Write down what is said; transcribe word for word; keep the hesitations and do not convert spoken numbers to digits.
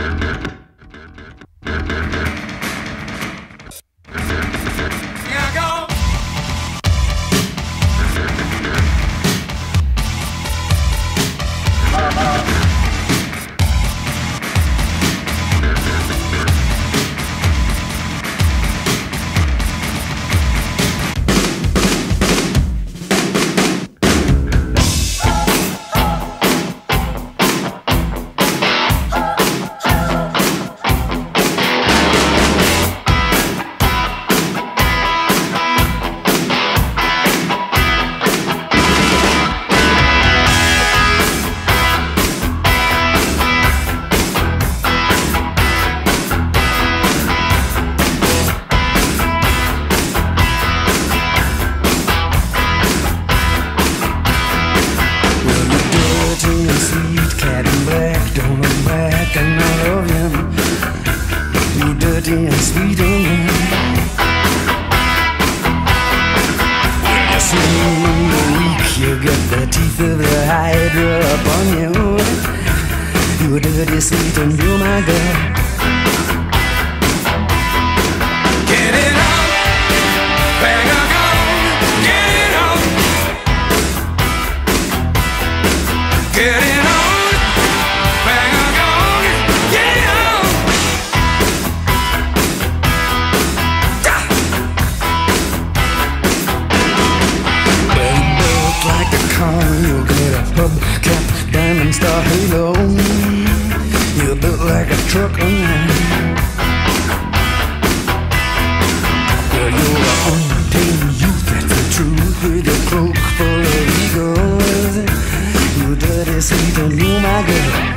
dirty and sweet on you. When you swing when you're weak, you got the teeth of the hydra upon you. You're dirty, sweet, and you're my girl. Get it on, bang a gong, get it on. Get it on. You'll get a hubcap, diamond star halo. You're built like a truck on line. Well, you're an untamed youth, that's the truth. With a cloak full of egos. You're dirty, sweet, and you're my girl.